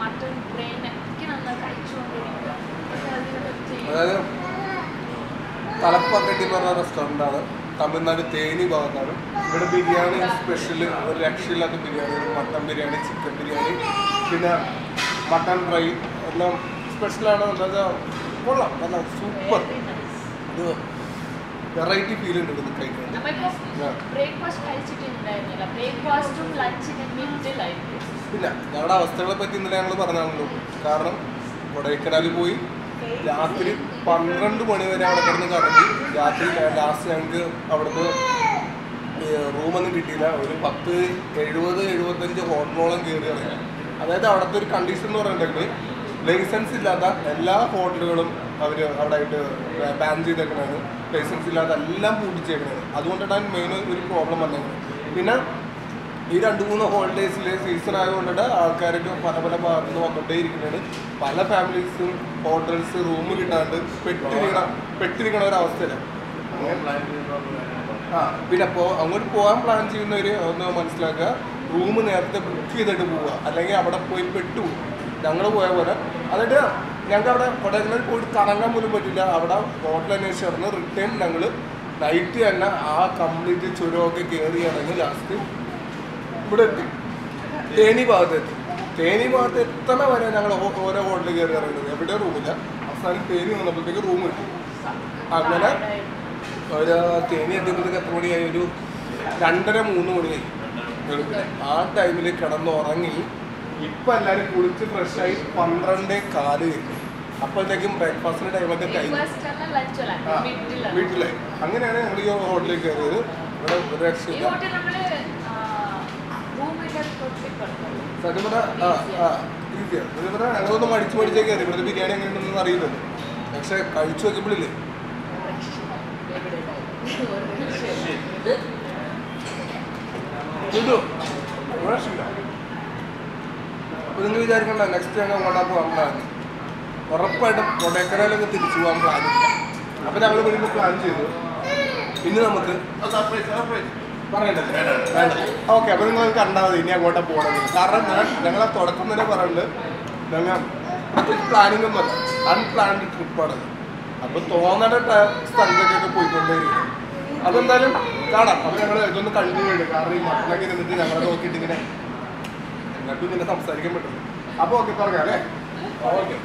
Mutton brain ഒക്കെ നന്നായി കഴിച്ചുകൊണ്ടിരിക്കുക. അതായത് തലപ്പക്കട്ടി എന്ന് പറഞ്ഞ റെസ്റ്റോറൻ്റാണ്, തമിഴ്നാട് തേനി ഭാഗത്താണ്. ഇവിടെ ബിരിയാണി സ്പെഷ്യൽ, ഒരു രക്ഷയില്ലാത്ത ബിരിയാണി, മട്ടൺ ബിരിയാണി, ചിക്കൻ ബിരിയാണി, പിന്നെ മട്ടൺ ഫ്രൈ എല്ലാം സ്പെഷ്യലാണ്. എന്താ കൊള്ളാം, നല്ല സൂപ്പർ, ഇത് വെറൈറ്റി ഫീൽ ഉണ്ട് ഇത് കഴിക്കാൻ. പിന്നെ ഞങ്ങളുടെ അവസ്ഥകളെ പറ്റി ഇന്നലെ ഞങ്ങൾ പറഞ്ഞാണല്ലോ. കാരണം കൊടൈക്കനാലിൽ പോയി രാത്രി 12 മണി വരെ അവിടെ കിടന്ന് കറങ്ങി. രാത്രി ലാസ്റ്റ് ഞങ്ങൾക്ക് അവിടുന്ന് റൂമൊന്നും കിട്ടിയില്ല. ഒരു 10-70-75 ഹോട്ടലോളം കയറി ഇറങ്ങി. അതായത് അവിടുത്തെ ഒരു കണ്ടീഷൻ എന്ന് പറഞ്ഞിട്ടുണ്ടെങ്കിൽ ലൈസൻസ് ഇല്ലാത്ത എല്ലാ ഹോട്ടലുകളും അവർ അവിടെ ആയിട്ട് ബാൻ ചെയ്തേക്കണത്. ലൈസൻസ് ഇല്ലാത്ത എല്ലാം പൂട്ടിച്ചേക്കണത്. അതുകൊണ്ടിട്ടാണ് മെയിൻ ഒരു പ്രോബ്ലം വന്നേക്കുന്നത്. പിന്നെ ഈ 2-3 ഹോളിഡേയ്സിൽ സീസൺ ആയതുകൊണ്ടിട്ട് ആൾക്കാരൊക്കെ പല ഭാഗത്തു നിന്ന് വന്നുകൊണ്ടേ ഇരിക്കുന്നത്. പല ഫാമിലീസും ഹോട്ടൽസ് റൂം കിട്ടാണ്ട് പെട്ടിരിക്കണ ഒരവസ്ഥയിലാണ്. പിന്നെ അപ്പോൾ അങ്ങോട്ട് പോകാൻ പ്ലാൻ ചെയ്യുന്നവർ ഒന്ന് മനസ്സിലാക്കുക, റൂം നേരത്തെ ബുക്ക് ചെയ്തിട്ട് പോവുക, അല്ലെങ്കിൽ അവിടെ പോയി പെട്ടുപോകും. ഞങ്ങൾ പോയ പോലെ. എന്നിട്ട് ഞങ്ങൾക്ക് അവിടെ കൊടൈക്കനാൽ പോയിട്ട് കറങ്ങാൻ പോലും പറ്റില്ല. അവിടെ ഹോട്ടൽ അന്വേഷിച്ച് നടന്ന് റിട്ടേൺ ഞങ്ങൾ നൈറ്റ് തന്നെ ആ കംപ്ലീറ്റ് ചുരമൊക്കെ കയറി ഇറങ്ങി ലാസ്റ്റ് ഇവിടെ എത്തി. തേനി ഭാഗത്തെത്തി. തേനി ഭാഗത്ത് എത്തണ വരെ ഞങ്ങൾ ഓരോ ഹോട്ടലിൽ കയറി ഇറങ്ങുന്നത്. എവിടെ റൂമില്ല. അവസാനം തേനി വന്നപ്പോഴത്തേക്ക് റൂം കിട്ടി. അങ്ങനെ ഒരു തേനി എത്തിയപ്പോഴത്തേക്ക് എത്ര മണിയായി? ഒരു 2:30-3 മണിയായി. ആ ടൈമിൽ കിടന്നുറങ്ങി. ഇപ്പം എല്ലാവരും കുളിച്ച് ഫ്രഷായി 12:15 അപ്പോഴത്തേക്കും ബ്രേക്ക്ഫാസ്റ്റിൻ്റെ ടൈമൊക്കെ കഴിഞ്ഞു. വീട്ടിലായി. അങ്ങനെയാണ് ഞങ്ങൾ ഈ ഹോട്ടലിൽ കയറിയത്. ഇവിടെ ഒരു രക്ഷയില്ല. സത്യം പറഞ്ഞാൽ ഈസിയാണ്. സത്യം പറഞ്ഞാൽ ഞങ്ങളൊന്നും മടിച്ചേ കയറി. ഇവിടുത്തെ ബിരിയാണി എങ്ങനെയുണ്ടെന്ന് അറിയില്ലല്ലോ. പക്ഷെ കഴിച്ചു നോക്കിയപ്പോഴില്ലേ അപ്പോൾ നിങ്ങൾ വിചാരിക്കണ്ട നെക്സ്റ്റ് ഞങ്ങൾ അങ്ങോട്ടാ പോകാൻ പ്ലാൻ. ഉറപ്പായിട്ടും കൊടൈക്കനാലൊക്കെ തിരിച്ചു പോകാൻ പ്ലാനില്ല. അപ്പോൾ ഞങ്ങൾ വീണ്ടും പ്ലാൻ ചെയ്തു. ഇനി നമുക്ക് പറയണ്ടല്ലേ? ഓക്കെ. അപ്പോൾ നിങ്ങൾ കണ്ടാൽ മതി ഇനി അങ്ങോട്ടാ പോകണമെങ്കിൽ. കാരണം ഞങ്ങളെ തുടക്കം തന്നെ പറയുന്നത് ഞങ്ങൾ പ്രത്യേകിച്ച് പ്ലാനിങ് ഒന്നുമല്ല, അൺപ്ലാൻഡ് ട്രിപ്പാണത്. അപ്പോൾ തോന്നേണ്ട സ്ഥലത്തേക്കൊക്കെ പോയിക്കൊണ്ടേയിരിക്കും. അതെന്തായാലും കാണാം. അപ്പോൾ ഞങ്ങൾ ഇതൊന്ന് കഴിഞ്ഞു വേണ്ടി. കാരണം ഈ മട്ടനൊക്കെ ഇരുന്നിട്ട് ഞങ്ങളെ നോക്കിയിട്ട് ഇങ്ങനെ ഞങ്ങൾക്കും ഇങ്ങനെ സംസാരിക്കാൻ പറ്റും. അപ്പോൾ ഓക്കെ തുടങ്ങാം അല്ലേ? ഓക്കെ.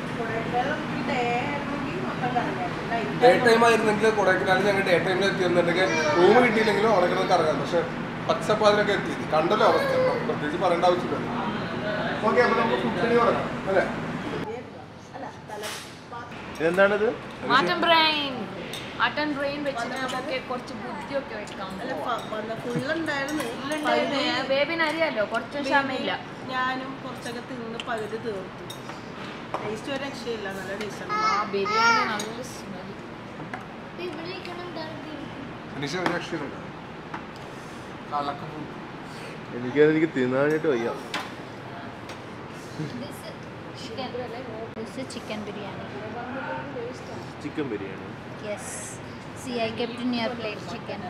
ഡേ ടൈം ആയിരുന്നെങ്കിൽ കൊടൈക്കനാലിൽ ഞങ്ങൾ ഡേ ടൈമിൽ എത്തിയെന്നുണ്ടെങ്കിൽ റൂം കിട്ടിയില്ലെങ്കിലും അവിടെ കിടന്ന് കറങ്ങാം. പക്ഷെ പച്ചപ്പാതിനൊക്കെ എത്തി. കണ്ടല്ലോ അവസ്ഥ, പ്രത്യേകിച്ച് പറയേണ്ട ആവശ്യമില്ല. ഓക്കെ. അപ്പോൾ നമുക്ക് ഫുഡ് പണി തുടങ്ങാം അല്ലേ? എന്താണിത്? മട്ടൺ ബ്രെയിൻ വെച്ചിട്ട് നമുക്ക് കുറച്ച് ബുദ്ധിയൊക്കെ വെക്കാം. ബേബിന് അറിയാലോ, കുറച്ച് ക്ഷമയില്ല. ഞാനും കുറച്ചൊക്കെ തിന്ന് പകുതി തീർത്തു. ടേസ്റ്റ് ഒരു രക്ഷയില്ല, നല്ല ടേസ്റ്റാണ്. ബിരിയാണി നല്ല സ്മെൽ. എനിക്ക് തിന്നാനായിട്ട് വയ്യ. Chicken biryani. Chicken biryani. Yes. See, I kept in your plate chicken.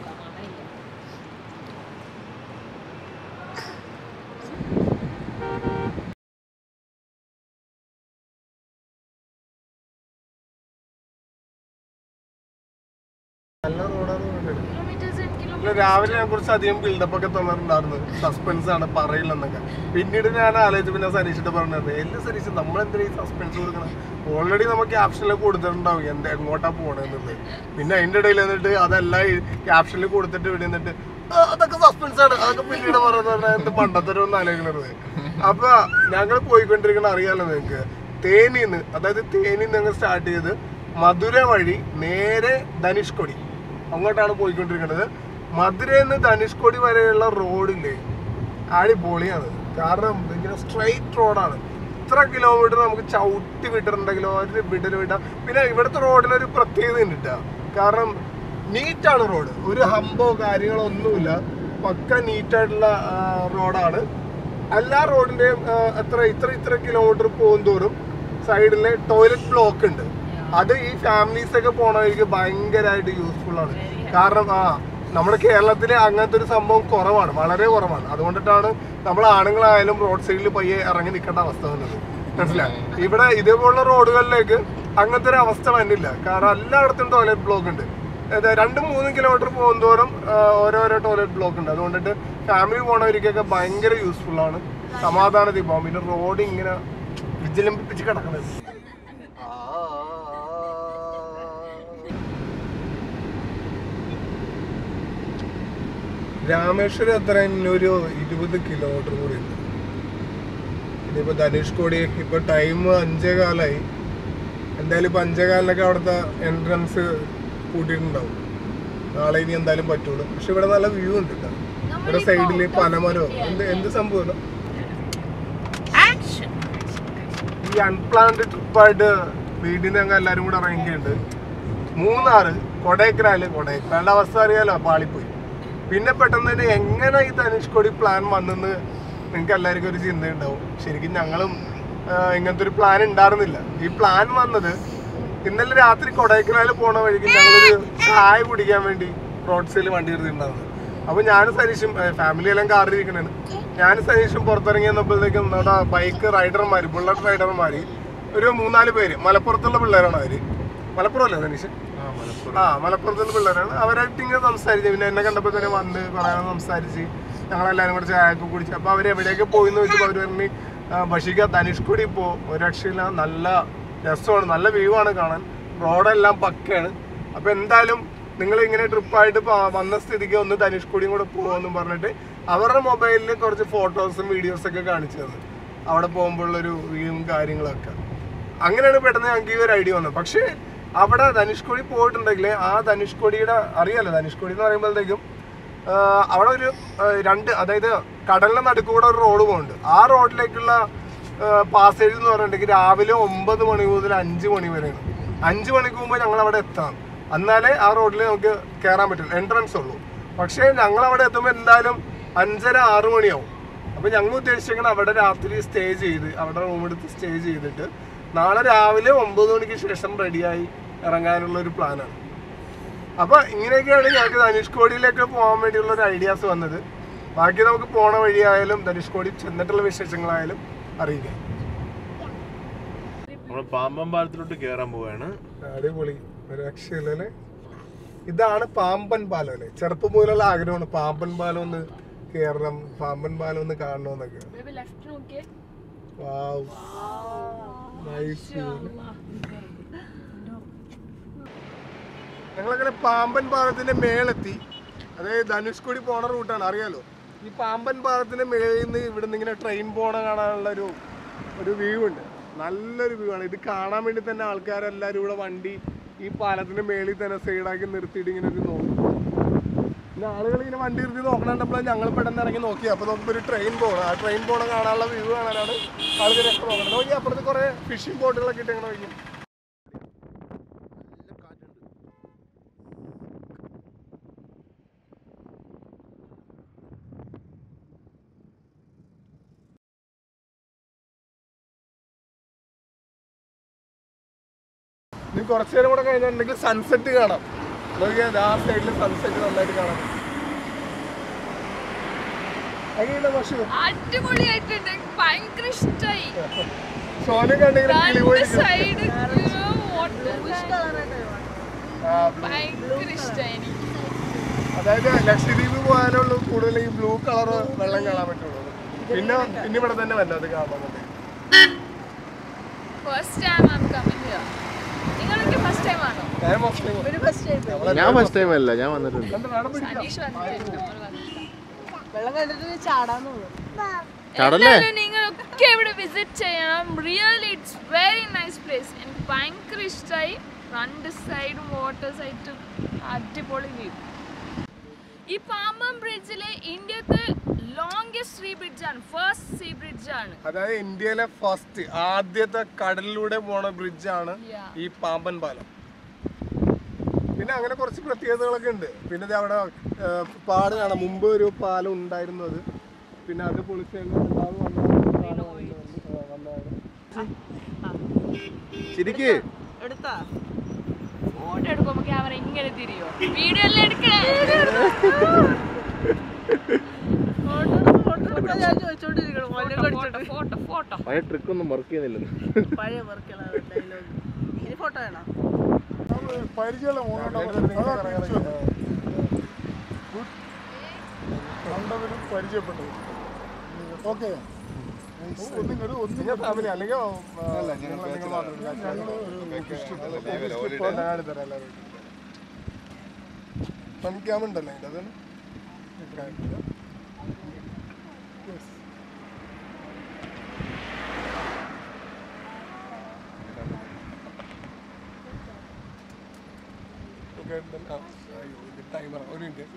നല്ല റോഡാണ്. രാവിലെ ഞാൻ കുറച്ച് അധികം ബിൽഡപ്പ് ഒക്കെ തന്നിട്ടുണ്ടായിരുന്നു. സസ്പെൻസ് ആണ്, പറയില്ലെന്നൊക്കെ. പിന്നീട് ഞാൻ ആലോചിച്ചു. പിന്നെ സനീഷിട്ട് പറഞ്ഞത് എല്ലാ സനീഷ് നമ്മളെന്തിനാ ഈ സസ്പെൻസ് കൊടുക്കണം? ഓൾറെഡി നമുക്ക് ക്യാപ്ഷനിൽ കൊടുത്തിട്ടുണ്ടാവും എങ്ങോട്ടാ പോകണമെന്നുള്ളത്. പിന്നെ അതിൻ്റെ ഇടയിൽ എന്നിട്ട് അതെല്ലാം ക്യാപ്ഷനിൽ കൊടുത്തിട്ട് ഇവിടെ നിന്നിട്ട് അതൊക്കെ സസ്പെൻസ് ആണ്, അതൊക്കെ പിന്നീട് പറയുന്നത് എന്ത് പണ്ടത്തരൊന്നും ആലോചിക്കണത്. അപ്പൊ ഞങ്ങൾ പോയിക്കൊണ്ടിരിക്കണ അറിയാലോ നിങ്ങൾക്ക്. തേനിന്ന്, അതായത് തേനിന്ന് ഞങ്ങൾ സ്റ്റാർട്ട് ചെയ്ത് മധുര വഴി നേരെ ധനുഷ്കോടി അങ്ങോട്ടാണ് പോയിക്കൊണ്ടിരിക്കുന്നത്. മധുരയിൽ നിന്ന് ധനുഷ്കോടി വരെയുള്ള റോഡില്ലേ അടിപൊളിയാണ്. കാരണം ഇങ്ങനെ സ്ട്രെയിറ്റ് റോഡാണ്. ഇത്ര കിലോമീറ്റർ നമുക്ക് ചവിട്ടി വിട്ടിട്ടുണ്ടെങ്കിലോ ഒരു വിടാം. പിന്നെ ഇവിടുത്തെ റോഡിനൊരു പ്രത്യേകത ഉണ്ട് കേട്ടോ. കാരണം നീറ്റാണ് റോഡ്. ഒരു ഹമ്പോ കാര്യങ്ങളോ ഒന്നുമില്ല. പക്ക നീറ്റായിട്ടുള്ള റോഡാണ്. എല്ലാ റോഡിൻ്റെയും ഇത്ര കിലോമീറ്റർ പോകും തോറും സൈഡിലെ ടോയ്ലറ്റ് ബ്ലോക്ക് ഉണ്ട്. അത് ഈ ഫാമിലീസ് ഒക്കെ പോകണമെങ്കിൽ ഭയങ്കരമായിട്ട് യൂസ്ഫുൾ ആണ്. കാരണം നമ്മുടെ കേരളത്തിൽ അങ്ങനത്തെ ഒരു സംഭവം കുറവാണ്, വളരെ കുറവാണ്. അതുകൊണ്ടിട്ടാണ് നമ്മൾ ആണുങ്ങളായാലും റോഡ് സൈഡിൽ പയ്യെ ഇറങ്ങി നിൽക്കേണ്ട അവസ്ഥ വന്നത്. മനസ്സിലായി? ഇവിടെ ഇതേപോലുള്ള റോഡുകളിലേക്ക് അങ്ങനത്തെ ഒരു അവസ്ഥ വന്നില്ല. കാരണം എല്ലായിടത്തും ടോയ്ലറ്റ് ബ്ലോക്ക് ഉണ്ട്. 2-3 കിലോമീറ്റർ പോകുന്തോറും ഓരോരോ ടോയ്ലറ്റ് ബ്ലോക്ക് ഉണ്ട്. അതുകൊണ്ടിട്ട് ഫാമിലി പോണവർക്കൊക്കെ ഭയങ്കര യൂസ്ഫുൾ ആണ്, സമാധാനത്തിൽ പോകാം. പിന്നെ റോഡ് ഇങ്ങനെ വിജിലംബിപ്പിച്ച് കിടക്കണത്. രാമേശ്വരം എത്ര ഒരു 20 കിലോമീറ്റർ കൂടി ഉണ്ട്. ഇനിയിപ്പോൾ ധനുഷ്കോടി ഇപ്പോൾ ടൈം 5:15. എന്തായാലും ഇപ്പോൾ 5:15 അവിടുത്തെ എൻട്രൻസ് കൂട്ടിയിട്ടുണ്ടാവും. നാളെ ഇനി എന്തായാലും പറ്റുള്ളൂ. പക്ഷെ ഇവിടെ നല്ല വ്യൂ ഉണ്ട് കേട്ടോ. ഇവിടെ സൈഡിൽ പനമരോ എന്ത് സംഭവം. ഈ അൺപ്ലാൻഡ് ട്രിപ്പായിട്ട് വീട്ടിൽ നിന്ന് എല്ലാവരും കൂടെ ഇറങ്ങിയിട്ടുണ്ട്. മൂന്നാറ്, കൊടൈക്കനാലിന്റെ അവസ്ഥ അറിയാലോ, പാളിപ്പോയി. പിന്നെ പെട്ടെന്ന് തന്നെ എങ്ങനെ ഈ ധനുഷ്കോടി പ്ലാൻ വന്നെന്ന് നിങ്ങൾക്ക് എല്ലാവർക്കും ഒരു ചിന്തയുണ്ടാവും. ശരിക്കും ഞങ്ങളും ഇങ്ങനത്തെ ഒരു പ്ലാൻ ഉണ്ടായിരുന്നില്ല. ഈ പ്ലാൻ വന്നത് ഇന്നലെ രാത്രി കൊടൈക്കനാലിൽ പോണ വഴിക്ക് ഞങ്ങളൊരു ചായ കുടിക്കാൻ വേണ്ടി റോഡ് സൈഡിൽ വണ്ടി എടുത്തിട്ടുണ്ടായിരുന്നു. അപ്പോൾ ഞാനും സനീഷും ഫാമിലി എല്ലാം കാറിൽ ഇരിക്കണേന്. ഞാനും സനീഷും പുറത്തിറങ്ങി വന്നപ്പോഴത്തേക്കും നമ്മുടെ ബൈക്ക് റൈഡർമാർ, ബുള്ളറ്റ് റൈഡർമാർ ഒരു 3-4 പേര്, മലപ്പുറത്തുള്ള പിള്ളേരാണ് അവര്. മലപ്പുറം അല്ലേ സനീഷ്? മലപ്പുറത്തുള്ള പിള്ളേരാണ്. അവരായിട്ട് ഇങ്ങനെ സംസാരിച്ചു. പിന്നെ എന്നെ കണ്ടപ്പോൾ തന്നെ വന്ന് കുറേ സംസാരിച്ച് ഞങ്ങളെല്ലാവരും കൂടെ ചായയൊക്കെ കുടിച്ചു. അപ്പോൾ അവർ എവിടെയൊക്കെ പോയി എന്ന് ചോദിച്ചപ്പോൾ അവർ പറഞ്ഞു ബഷീക്ക ധനുഷ്കോടി ഇപ്പോൾ ഒരു രക്ഷയില്ല, നല്ല രസമാണ്, നല്ല വ്യൂ ആണ് കാണാൻ, റോഡെല്ലാം പക്കയാണ്. അപ്പോൾ എന്തായാലും നിങ്ങൾ ഇങ്ങനെ ട്രിപ്പായിട്ട് വന്ന സ്ഥിതിക്ക് ഒന്ന് ധനുഷ്കോടിയും കൂടെ പോകുമെന്നും പറഞ്ഞിട്ട് അവരുടെ മൊബൈലിൽ കുറച്ച് ഫോട്ടോസും വീഡിയോസൊക്കെ കാണിച്ചു തന്നു, അവിടെ പോകുമ്പോഴുള്ളൊരു വ്യൂവും കാര്യങ്ങളൊക്കെ. അങ്ങനെയാണ് പെട്ടെന്ന് ഞങ്ങൾക്ക് ഈ ഒരു ഐഡിയ വന്നത്. പക്ഷേ അവിടെ ധനുഷ്കോടി പോയിട്ടുണ്ടെങ്കിൽ ആ ധനുഷ്കോടിയുടെ അറിയാലോ, ധനുഷ്കോടി എന്ന് പറയുമ്പോഴത്തേക്കും അവിടെ ഒരു 2, അതായത് കടലിന്റെ നടുക്കൂടെ ഒരു റോഡ് പോകുന്നുണ്ട്. ആ റോഡിലേക്കുള്ള പാസേജ് എന്ന് പറഞ്ഞിട്ടുണ്ടെങ്കിൽ രാവിലെ 9 മണി മുതൽ 5 മണി വരെയാണ്. 5 മണിക്ക് മുമ്പ് ഞങ്ങൾ അവിടെ എത്തണം, എന്നാലേ ആ റോഡിൽ നമുക്ക് കയറാൻ പറ്റുള്ളൂ, എൻട്രൻസ് ഉള്ളൂ. പക്ഷേ ഞങ്ങൾ അവിടെ എത്തുമ്പോൾ എന്തായാലും 5:30-6 മണിയാവും. അപ്പോൾ ഞങ്ങൾ ഉദ്ദേശിക്കുന്നത് അവിടെ രാത്രി സ്റ്റേ ചെയ്ത് അവിടെ റൂം എടുത്ത് സ്റ്റേ ചെയ്തിട്ട് നാളെ രാവിലെ 9 മണിക്ക് ശേഷം റെഡിയായി ഇറങ്ങാനുള്ള ഒരു പ്ലാനാണ്. അപ്പോൾ ഇങ്ങനെയൊക്കെയാണ് ഞങ്ങൾക്ക് ധനുഷ്കോടിയിലേക്ക് പോകാൻ വേണ്ടിയുള്ള ഒരു ഐഡിയാസ് വന്നത്. ബാക്കി നമുക്ക് പോണ വഴിയായാലും ധനുഷ്കോടി ചെന്നിട്ടുള്ള വിശേഷങ്ങളായാലും അറിയിക്കാം. നമ്മൾ പാമ്പൻ പാലത്തിലോട്ട് കയറാൻ പോവാണ്. അടിപൊളി, ഒരു രക്ഷയില്ലല്ലേ. ഇതാണ് പാമ്പൻ പാലം അല്ലേ? ചെറുപ്പം മുതലുള്ള ആഗ്രഹമാണ് പാമ്പൻ പാലം ഒന്ന് കയറണം, പാമ്പൻ പാലം ഒന്ന് കാണണമെന്നൊക്കെ. ഞങ്ങളങ്ങനെ പാമ്പൻ പാലത്തിന്റെ മേലെത്തി. അതായത് ധനുഷ്കോടി പോണ റൂട്ടാണ്, അറിയാലോ. ഈ പാമ്പൻ പാലത്തിന്റെ മേളിൽ നിന്ന് ഇവിടെ നിന്ന് ഇങ്ങനെ ട്രെയിൻ പോണ കാണാനുള്ള ഒരു വ്യൂ ഉണ്ട്. നല്ലൊരു വ്യൂ ആണ്. ഇത് കാണാൻ വേണ്ടി തന്നെ ആൾക്കാരെല്ലാവരും ഇവിടെ വണ്ടി ഈ പാലത്തിന്റെ മേളിൽ തന്നെ സൈഡാക്കി നിർത്തിയിട്ട് ഇങ്ങനെ ഒരു നോക്കും. പിന്നെ ആളുകൾ ഇങ്ങനെ വണ്ടി നിർത്തി നോക്കണപ്പോൾ ഞങ്ങൾ പെട്ടെന്ന് ഇറങ്ങി നോക്കി. അപ്പോൾ നോക്കുമ്പോൾ ഒരു ട്രെയിൻ പോകണം. ആ ട്രെയിൻ പോണ കാണാനുള്ള വ്യൂ കാണാനാണ് ആളുകളൊക്കെ നോക്കുന്നത്. നോക്കി അപ്പുറത്ത് കുറേ ഫിഷിംഗ് ബോട്ടുകളൊക്കെ ഇട്ട് എങ്ങനെ വയ്ക്കും. ഇനി കുറച്ചു നേരം കൂടെ കഴിഞ്ഞിട്ടുണ്ടെങ്കിൽ സൺസെറ്റ് കാണാം. നോക്കിയാൽ ആ സൈഡിൽ സൺസെറ്റ് നന്നായിട്ട് കാണാം. അടിപൊളിയായിട്ടുണ്ട്, ഭയങ്കര ഇഷ്ടായി. സോനു കണ്ടെങ്കിൽ അതായത് ലക്ഷദ്വീപ് പോകാനുള്ളൂ കൂടുതൽ ഈ ബ്ലൂ കളർ വെള്ളം കാണാൻ പറ്റുള്ളൂ. പിന്നെ ഇവിടെ തന്നെ വല്ല അത് കാണാൻ പറ്റും. ഞാൻ ഫസ്റ്റ് ടൈം അല്ല, ഞാൻ വന്നിട്ടുണ്ട്. വെള്ളം കണ്ടിട്ട് ചാടാന്ന് ചാടല്ലേ? നിങ്ങളൊക്കെ ഇവിടെ വിസിറ്റ് ചെയ്യണം. Really it's very nice place. എനിക്ക് ഭയങ്കര ഇഷ്ടമായി. 2 സൈഡും വാട്ടർ സൈഡും അടിപൊളി വ്യൂ. ഈ പാമ്പൻ ബ്രിഡ്ജിലെ ഇന്ത്യത്തെ ലോങ്സ്റ്റ് സീ ബ്രിഡ്ജ് ആണ്, ഫസ്റ്റ് സീ ബ്രിഡ്ജ് ആണ്. അതായത് ഇന്ത്യയിലെ ഫസ്റ്റ് ആദ്യത്തെ കടലിലൂടെ പോണ ബ്രിഡ്ജാണ് ഈ പാമ്പൻ പാലം. പിന്നെ അങ്ങനെ കുറച്ച് പ്രത്യേകതകളൊക്കെ ഉണ്ട്. പിന്നെ അവിടെ പാട് കാണാം. മുമ്പ് ഒരു പാലം ഉണ്ടായിരുന്നു, അത് പിന്നെ അത് പൊളിച്ചതിന് ശരിക്ക് എടുത്താ ഫോട്ടോ എടുക്കുമ്പോ ക്യാമറ ഇങ്ങനെ തിരിയോ വീഡിയോ എല്ലാം എടുക്കണേ പഴയ ട്രിക്ക് ഒന്നും വർക്ക് ചെയ്യുന്നില്ലെന്ന് പഴയ ഫോട്ടോ വേണം പരിചയപ്പെട്ടത് ഓക്കെ ഫാമിലി അല്ലെങ്കിൽ ക്യാമുണ്ടല്ലോ അതാണ് ടൈമർ ഒരു മിനിറ്റ്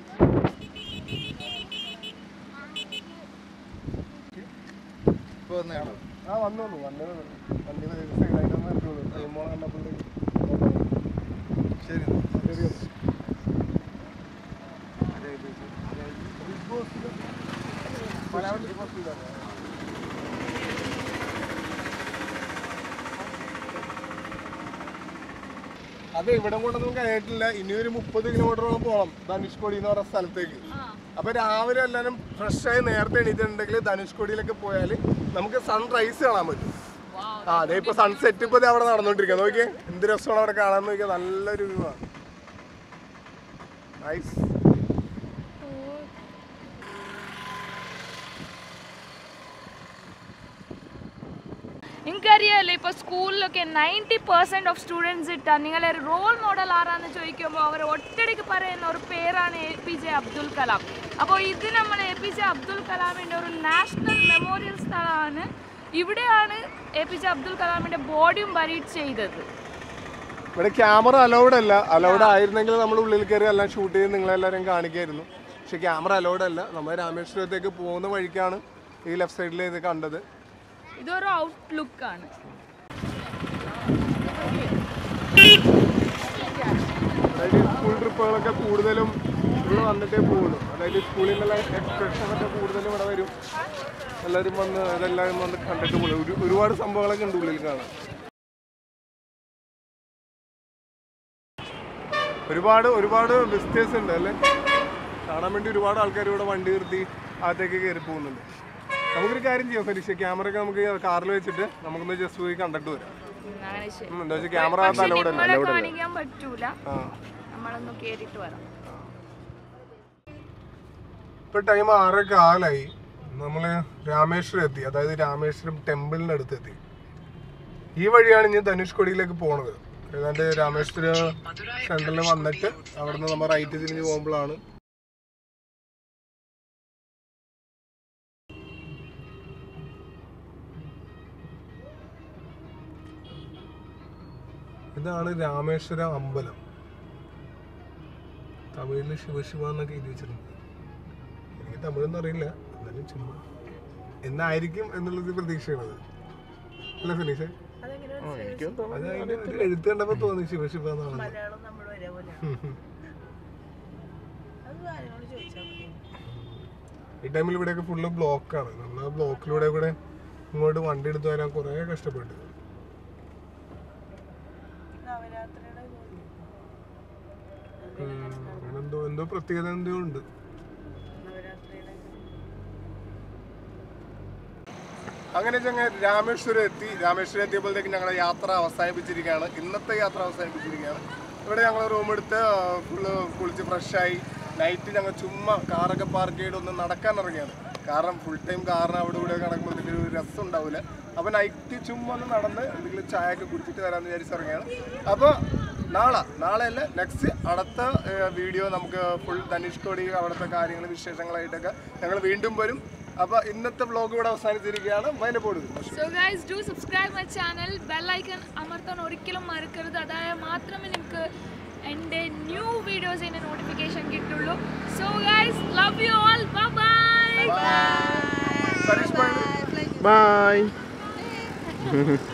ആ വന്നോളൂ വന്നത് വണ്ടിയുടെ സൈഡായിട്ടൊന്നും എടുത്തോളൂ ടൈമോ കണ്ടപ്പോഴത്തേക്ക് ശരി ശരി big boss Malayalam big boss ഇതാണ് അതെ ഇവിടെ കൊണ്ടൊന്നും കഴിയിട്ടില്ല ഇനിയൊരു 30 കിലോമീറ്ററോളം പോകണം ധനുഷ്കോടി എന്ന് പറഞ്ഞ സ്ഥലത്തേക്ക് അപ്പൊ രാവിലെ എല്ലാവരും ഫ്രഷായി നേരത്തെ എണീറ്റിട്ടുണ്ടെങ്കിൽ ധനുഷ്കോടിയിലൊക്കെ പോയാൽ നമുക്ക് സൺറൈസ് കാണാൻ പറ്റും ആ അതെ ഇപ്പൊ സൺസെറ്റ് ഇപ്പൊ അവിടെ നടന്നുകൊണ്ടിരിക്കുക നോക്കിയേ എന്ത് രസമാണ് അവിടെ കാണാൻ നോക്കിയാൽ നല്ലൊരു വ്യൂ ആണ് നൈസ് നിങ്ങൾക്കറിയാമല്ലോ ഇപ്പോൾ സ്കൂളിലൊക്കെ 90% ഓഫ് സ്റ്റുഡൻസ് ഇട്ടാൽ നിങ്ങളെ റോൾ മോഡൽ ആരാന്ന് ചോദിക്കുമ്പോൾ അവർ ഒറ്റയടിക്ക് പറയുന്ന ഒരു പേരാണ് APJ അബ്ദുൽ കലാം. അപ്പോൾ ഇത് നമ്മൾ APJ അബ്ദുൽ കലാമിൻ്റെ ഒരു നാഷണൽ മെമ്മോറിയൽ സ്ഥലമാണ്. ഇവിടെയാണ് APJ അബ്ദുൽ കലാമിൻ്റെ ബോഡിയും ബരീഡ് ചെയ്തത്. ഇവിടെ ക്യാമറ അലൗഡ് അല്ല. അലൗഡ് ആയിരുന്നെങ്കിൽ നമ്മൾ ഉള്ളിൽ കയറി എല്ലാം ഷൂട്ട് ചെയ്ത് നിങ്ങളെല്ലാവരും കാണിക്കായിരുന്നു. പക്ഷെ ക്യാമറ അലൗഡ് അല്ല. നമ്മൾ രാമേശ്വരത്തേക്ക് പോകുന്ന വഴിക്കാണ് ഈ ലെഫ്റ്റ് സൈഡിൽ ഇത് കണ്ടത്. ഇതൊരു ഔട്ട്ലുക്ക് ആണ്. അതായത് സ്കൂൾ ട്രിപ്പുകളൊക്കെ കൂടുതലും ഇവിടെ വന്നിട്ടേ പോകുള്ളൂ. അതായത് സ്കൂളിൽ നിന്നുള്ള എക്സ്കർഷനൊക്കെ കൂടുതലും ഇവിടെ വരും. എല്ലാവരും വന്ന് ഇതെല്ലാവരും വന്ന് കണ്ടിട്ട് പോകും. ഒരുപാട് സംഭവങ്ങളൊക്കെ ഉണ്ട് ഉള്ളിൽ കാണാൻ. ഒരുപാട് വിസിറ്റേഴ്സ് ഉണ്ട് അല്ലേ, കാണാൻ വേണ്ടി ഒരുപാട് ആൾക്കാർ ഇവിടെ വണ്ടി നിർത്തി അകത്തേക്ക് കയറി പോകുന്നുണ്ട്. നമുക്കൊരു കാര്യം ചെയ്യാം ഫരീഷ, ക്യാമറ ഒക്കെ നമുക്ക് കാറിൽ വെച്ചിട്ട് നമുക്കൊന്ന് ജസ്റ്റ് പോയി കണ്ടിട്ട് വരാം. എന്താ വെച്ചാൽ ക്യാമറ കാണിക്കാൻ പറ്റൂല, നമ്മളൊന്ന് കേറിട്ട് വരാം. ഇപ്പൊ ടൈം 6:15. നമ്മള് രാമേശ്വരം എത്തി, അതായത് രാമേശ്വരം ടെമ്പിളിന്റെ അടുത്ത് എത്തി. ഈ വഴിയാണ് ഇനി ധനുഷ്കോടിയിലേക്ക് പോണത്. ഏതാണ്ട് രാമേശ്വരം സെന്ററിൽ വന്നിട്ട് അവിടെ നിന്ന് നമ്മൾ റൈറ്റ് തിരിഞ്ഞ് പോകുമ്പോഴാണ് ഇതാണ് രാമേശ്വരം അമ്പലം. തമിഴില് ശിവശിവ എന്നൊക്കെ എഴുതി വെച്ചിട്ടുണ്ട്. എനിക്ക് തമിഴൊന്നും അറിയില്ല, എന്നാലും ചുമ്മാ എന്നായിരിക്കും എന്നുള്ളത് പ്രതീക്ഷയാണത് അല്ല ഫിനിഷേ? അത് അതിന്റെ ഒരു എഴുത്ത് കണ്ടപ്പോ തോന്നി ശിവശിവ എന്നാണ്. ഈ ടൈമിൽ ഇവിടെയൊക്കെ ഫുള്ള് ബ്ലോക്കാണ്. നമ്മൾ ആ ബ്ലോക്കിലൂടെ കൂടെ ഇങ്ങോട്ട് വണ്ടി എടുത്ത് വരാൻ കുറേ കഷ്ടപ്പെട്ടു. അങ്ങനെ എന്തോ പ്രത്യേകത എന്തോ ഉണ്ട്. അങ്ങനെ ഞങ്ങൾ രാമേശ്വരം എത്തി. രാമേശ്വരം എത്തിയപ്പോഴത്തേക്ക് ഞങ്ങളുടെ യാത്ര അവസാനിപ്പിച്ചിരിക്കുകയാണ്. ഇന്നത്തെ യാത്ര അവസാനിപ്പിച്ചിരിക്കുകയാണ്. ഇവിടെ ഞങ്ങൾ റൂം എടുത്ത് ഫുള്ള് കുളിച്ച് ഫ്രഷായി നൈറ്റ് ഞങ്ങൾ ചുമ്മാ കാറൊക്കെ പാർക്ക് ചെയ്ത് ഒന്ന് നടക്കാൻ ഇറങ്ങിയാണ്. കാരണം ഫുൾ ടൈം കാറിന് അവിടെ ഇവിടെ നടക്കുമ്പോഴത്തേക്ക് ഒരു രസം ഉണ്ടാവില്ല. അപ്പോൾ നൈറ്റ് ചുമ്മാ ഒന്ന് നടന്ന് എന്തെങ്കിലും ചായ ഒക്കെ കുടിച്ചിട്ട് വരാമെന്ന് വിചാരിച്ചിറങ്ങിയാണ്. അപ്പോൾ നാളെ അല്ല, നെക്സ്റ്റ് അടുത്ത വീഡിയോ നമുക്ക് ഫുൾ ധനുഷ്കോടി അവിടുത്തെ കാര്യങ്ങൾ വിശേഷങ്ങളായിട്ടൊക്കെ ഞങ്ങൾ വീണ്ടും വരും. അപ്പോൾ ഇന്നത്തെ വ്ലോഗ് ഇവിടെ അവസാനിച്ചിരിക്കുകയാണ്. So guys, do subscribe my channel. Bell icon അമർത്താൻ ഒരിക്കലും മറക്കരുത്. അതായത് മാത്രമേ നിങ്ങൾക്ക് എൻ്റെ ന്യൂ വീഡിയോസിൻ്റെ നോട്ടിഫിക്കേഷൻ കിട്ടുള്ളൂ. So guys, love you all. Bye bye. Bye.